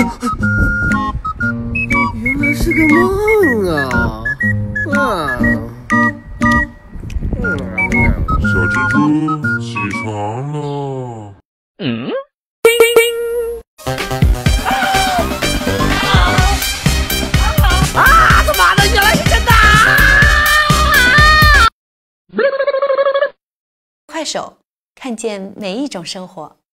原来是个梦啊！ 小蜘蛛起床了。 他妈的，原来是真的！ 快手，看见每一种生活。